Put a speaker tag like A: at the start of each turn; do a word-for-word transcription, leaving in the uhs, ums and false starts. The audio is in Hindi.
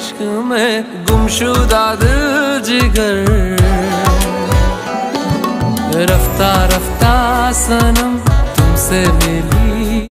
A: इश्क में गुमशुदा दिल जिगर। रफ्ता रफ्ता सनम तुमसे मिली